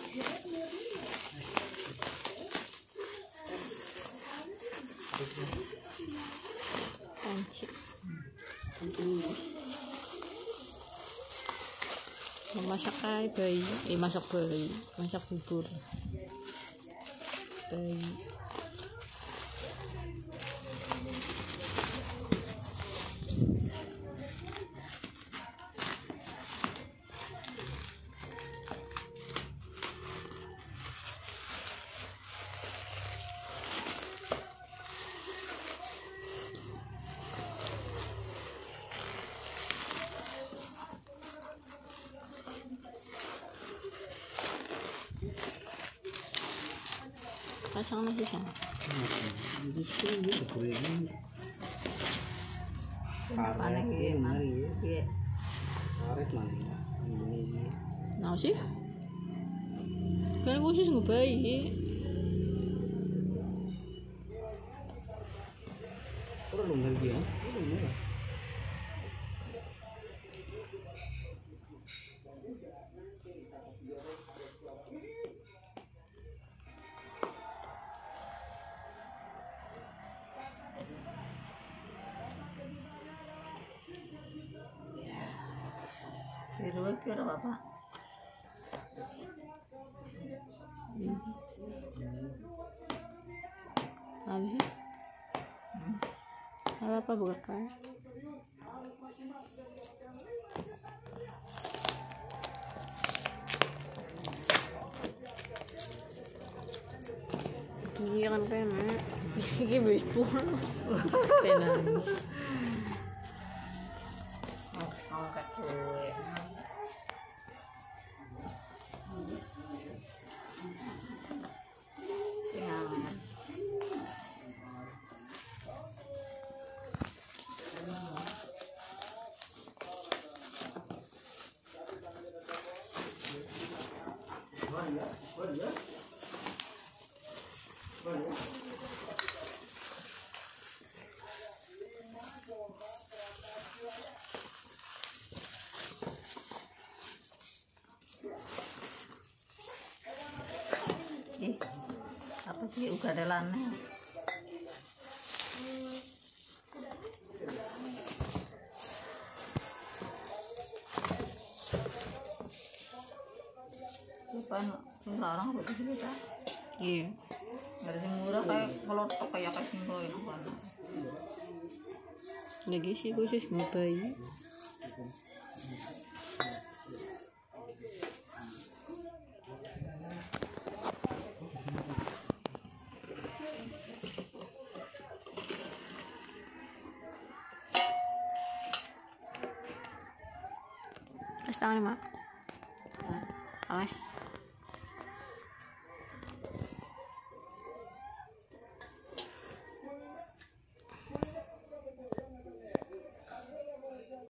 Panci. Masak bayi, masak bubur bayi. Pasang na siya. Hindi siya yung kulinan. Karet mana? Ini. Nah sih. Kan khusus ngebayi. Kurang dong dia. Dua kira apa? Habis sih? Apa buka? Iya kan pena. Iki wis pun. Penangis. Angkat kue. Apa sih ugadelannya? Bukan larang begitu kita. Iya. Dari sing murah kayak kalau kayak sing loe kan. Lagi sih khusus ngebayi. Tangan mak. Awas.